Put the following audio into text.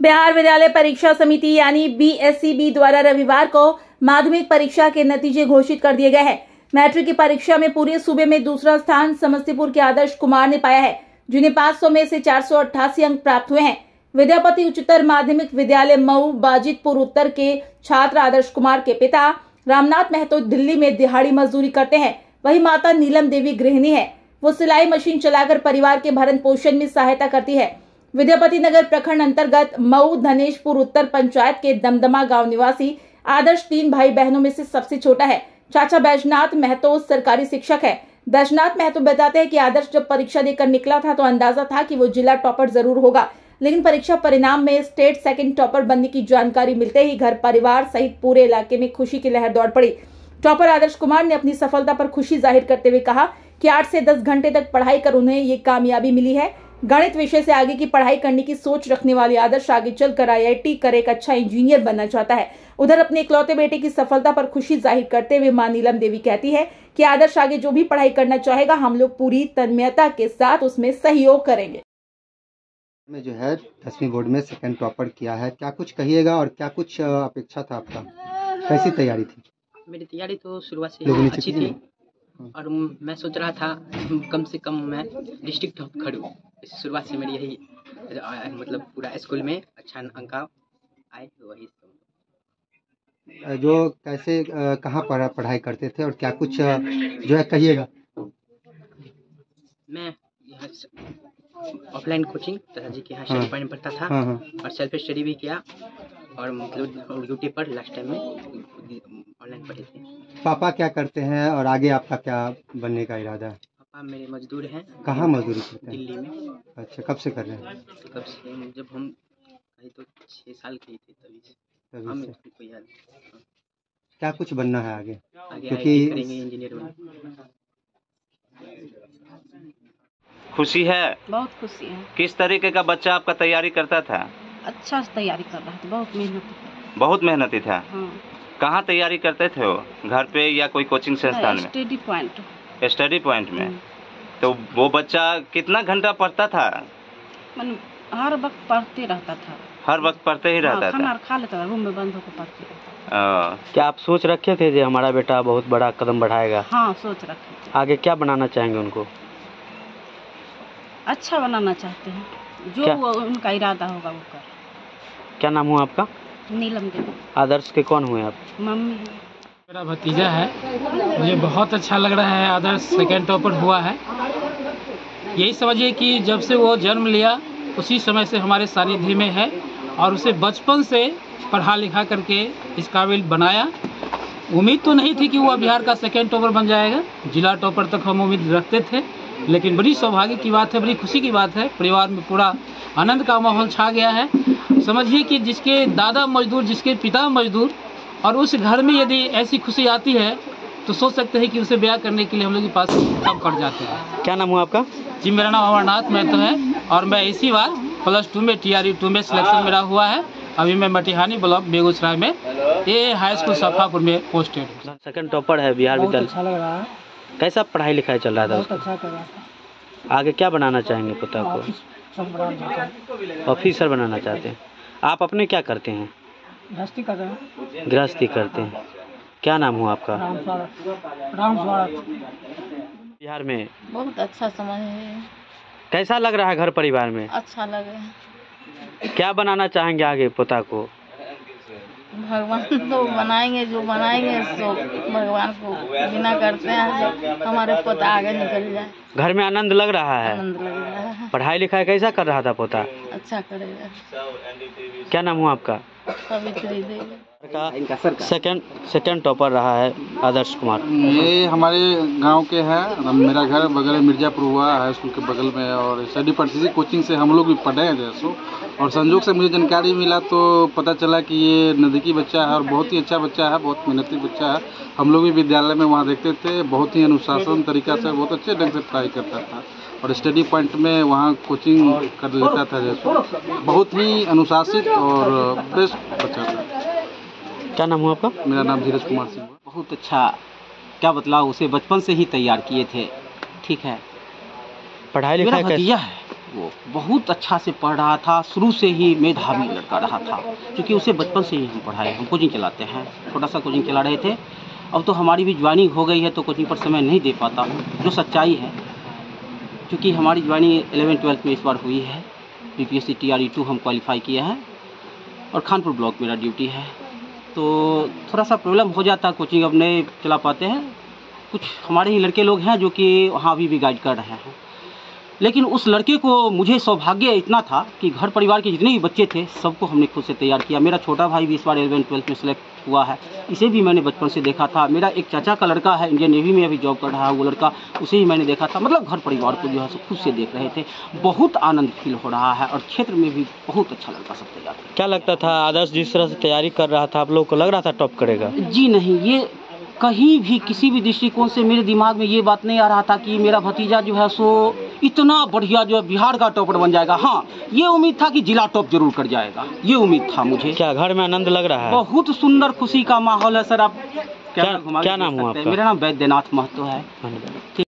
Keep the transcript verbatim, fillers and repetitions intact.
बिहार विद्यालय परीक्षा समिति यानी बी एस सी बी द्वारा रविवार को माध्यमिक परीक्षा के नतीजे घोषित कर दिए गए हैं। मैट्रिक की परीक्षा में पूरे सूबे में दूसरा स्थान समस्तीपुर के आदर्श कुमार ने पाया है, जिन्हें पाँच सौ में से चार सौ अट्ठासी अंक प्राप्त हुए हैं। विद्यापति उच्चतर माध्यमिक विद्यालय मऊ बाजितपुर उत्तर के छात्र आदर्श कुमार के पिता रामनाथ महतो दिल्ली में दिहाड़ी मजदूरी करते हैं। वही माता नीलम देवी गृहिणी है। वो सिलाई मशीन चलाकर परिवार के भरण पोषण में सहायता करती है। विद्यापति नगर प्रखंड अंतर्गत मऊ धनेशपुर उत्तर पंचायत के दमदमा गांव निवासी आदर्श तीन भाई बहनों में से सबसे छोटा है। चाचा बैजनाथ महतो सरकारी शिक्षक है। बैजनाथ महतो बताते हैं कि आदर्श जब परीक्षा देकर निकला था तो अंदाजा था कि वो जिला टॉपर जरूर होगा, लेकिन परीक्षा परिणाम में स्टेट सेकंड टॉपर बनने की जानकारी मिलते ही घर परिवार सहित पूरे इलाके में खुशी की लहर दौड़ पड़ी। टॉपर आदर्श कुमार ने अपनी सफलता पर खुशी जाहिर करते हुए कहा कि आठ से दस घंटे तक पढ़ाई कर उन्हें ये कामयाबी मिली है। गणित विषय से आगे की पढ़ाई करने की सोच रखने वाले आदर्श आगे चलकर आई आई टी कर एक अच्छा इंजीनियर बनना चाहता है। उधर अपने इकलौते बेटे की सफलता पर खुशी जाहिर करते हुए मां नीलम देवी कहती है कि आदर्श आगे जो भी पढ़ाई करना चाहेगा, हम लोग पूरी तन्मयता के साथ उसमें सहयोग करेंगे। में जो है दसवीं बोर्ड में सेकंड टॉपर किया है, क्या कुछ कहिएगा और क्या कुछ अपेक्षा था आपका? कैसी तैयारी थी? मेरी तैयारी तो शुरुआत से अच्छी थी और मैं सोच रहा था कम से कम मैं डिस्ट्रिक्ट टॉप करूँ। इस शुरुआत से मेरी यही मतलब पूरा स्कूल में अच्छा अंक आए, वही जो कैसे कहाँ पर पढ़ाई करते थे और क्या कुछ जो है कहिएगा? मैं ऑफलाइन कोचिंग दादाजी के यहाँ स्टडी पॉइंट पढ़ता था। हाँ, हाँ। और सेल्फ स्टडी भी किया और मतलब यूट्यूब पर लास्ट टाइम में ऑनलाइन पढ़े थे। पापा क्या करते हैं और आगे आपका क्या बनने का इरादा है? पापा मेरे मजदूर हैं। कहाँ मजदूरी करते हैं? दिल्ली में। अच्छा, कब से कर रहे हैं? कब से? जब हम कहीं तो छः साल के थे तभी से। तभी से। कोई याद। क्या कुछ बनना है आगे? आगे क्योंकि करेंगे इंजीनियर बनना। खुशी है? बहुत खुशी है। किस तरीके का बच्चा आपका तैयारी करता था? अच्छा से तैयारी कर रहा था, बहुत मेहनती था। बहुत मेहनती था। हाँ। कहाँ तैयारी करते थे वो? घर पे या कोई कोचिंग संस्थान में? Study point. स्टडी पॉइंट में। तो वो बच्चा कितना घंटा पढ़ता था? मन हर वक्त पढ़ते रहता था। हर वक्त पढ़ते ही रहता था? खाना खा लेता था, रूम में बंद होकर पढ़ते रहता था। क्या आप सोच रखे थे कि हमारा बेटा बहुत बड़ा कदम बढ़ाएगा? हाँ, सोच रखे थे। आगे क्या बनाना चाहेंगे उनको? अच्छा बनाना चाहते हैं, जो वो उनका इरादा होगा वो कर। क्या नाम हुआ आपका? नीलम देवी। आदर्श के कौन हुए आप? मम्मी। मेरा भतीजा है, मुझे बहुत अच्छा लग रहा है। आदर्श सेकेंड टॉपर हुआ है। यही समझिए कि जब से वो जन्म लिया उसी समय से हमारे सानिध्य में है और उसे बचपन से पढ़ा लिखा करके इस काबिल बनाया। उम्मीद तो नहीं थी कि वो बिहार का सेकेंड टॉपर बन जाएगा, जिला टॉपर तक हम उम्मीद रखते थे, लेकिन बड़ी सौभाग्य की बात है, बड़ी खुशी की बात है। परिवार में पूरा आनंद का माहौल छा गया है। समझिए कि जिसके दादा मजदूर, जिसके पिता मजदूर, और उस घर में यदि ऐसी खुशी आती है तो सोच सकते हैं कि उसे ब्याह करने के लिए हम लोग के पास कब पड़ जाते हैं। क्या नाम हुआ आपका? जी, मेरा नाम अमरनाथ महतो है और मैं इसी बार प्लस टू में टी आर यू टू में सिलेक्शन मेरा हुआ है। अभी मैं मटिहानी ब्लॉक बेगूसराय में ये हाई स्कूल सफापुर में पोस्टेड हूँ। सेकंड टॉपर है बिहार विद्यालय। अच्छा लग रहा है। कैसा पढ़ाई लिखाई चल रहा था? बहुत अच्छा कर रहा था। आगे क्या बनाना चाहेंगे पुत्र को? ऑफिसर बनाना चाहते हैं। आप अपने क्या करते हैं? गृहस्थी कर रहे हैं। गृहस्थी करते हैं। क्या नाम हुआ आपका? राम स्वागत। बिहार में बहुत अच्छा समय है। कैसा लग रहा है घर परिवार में? अच्छा लगे। क्या बनाना चाहेंगे आगे पोता को? भगवान तो बनाएंगे, जो बनाएंगे सो भगवान को बिना करते हैं हमारे पोता आगे निकल जाए। घर में आनंद लग रहा है? आनंद लग रहा है। पढ़ाई लिखाई कैसा कर रहा था पोता? अच्छा करेगा। क्या नाम हुआ आपका? सावित्री देवी। का सेकंड सेकंड टॉपर रहा है आदर्श कुमार। ये हमारे गांव के हैं। मेरा घर बगल में मिर्जापुर हुआ हाई स्कूल के बगल में और स्टडी पढ़ती कोचिंग से हम लोग भी पढ़े हैं जैसो। और संजोग से मुझे जानकारी मिला तो पता चला कि ये नज़दीकी बच्चा है और बहुत ही अच्छा बच्चा है, बहुत मेहनती बच्चा है। हम लोग भी विद्यालय में वहाँ देखते थे, बहुत ही अनुशासन तरीका से बहुत अच्छे ढंग से पढ़ाई करता था और स्टडी पॉइंट में वहाँ कोचिंग कर लेता था जैसो। बहुत ही अनुशासित और बेस्ट बच्चा था। क्या नाम हुआ आपका? मेरा नाम धीरज कुमार सिंह। बहुत अच्छा, क्या बतलाओ, उसे बचपन से ही तैयार किए थे। ठीक है, पढ़ाई लिखाई भतीजा है, वो बहुत अच्छा से पढ़ रहा था, शुरू से ही मेधावी लड़का रहा था, क्योंकि उसे बचपन से ही हम पढ़ाए, हम कोचिंग चलाते हैं, छोटा सा कोचिंग चला रहे थे। अब तो हमारी भी ज्वाइनिंग हो गई है तो कोचिंग पर समय नहीं दे पाता हूँ, जो सच्चाई है, क्योंकि हमारी ज्वाइनिंग इलेवन ट्वेल्थ में इस बार हुई है। B P S C T R E two हम क्वालिफाई किए हैं और खानपुर ब्लॉक मेरा ड्यूटी है, तो थोड़ा सा प्रॉब्लम हो जाता, कोचिंग अब नहीं चला पाते हैं। कुछ हमारे ही लड़के लोग हैं जो कि वहाँ अभी भी गाइड कर रहे हैं, लेकिन उस लड़के को मुझे सौभाग्य इतना था कि घर परिवार के जितने भी बच्चे थे सबको हमने खुद से तैयार किया। मेरा छोटा भाई भी इस बार इलेवन ट्वेल्थ में सेलेक्ट हुआ है, इसे भी मैंने बचपन से देखा था। मेरा एक चाचा का लड़का है, इंडियन नेवी में अभी जॉब कर रहा है, वो लड़का, उसे ही मैंने देखा था। मतलब घर परिवार को जो है खुद से देख रहे थे, बहुत आनंद फील हो रहा है और क्षेत्र में भी बहुत अच्छा लड़का सब तैयार। क्या लगता था आदर्श जिस तरह से तैयारी कर रहा था, आप लोग को लग रहा था टॉप करेगा? जी नहीं, ये कहीं भी किसी भी दृष्टिकोण से मेरे दिमाग में ये बात नहीं आ रहा था कि मेरा भतीजा जो है सो इतना बढ़िया जो है बिहार का टॉपर बन जाएगा। हाँ, ये उम्मीद था कि जिला टॉप जरूर कर जाएगा, ये उम्मीद था मुझे। क्या घर में आनंद लग रहा है? बहुत सुंदर खुशी का माहौल है सर। आप क्या, क्या नाम हुआ आपका? मेरा नाम वैद्यनाथ महतो है।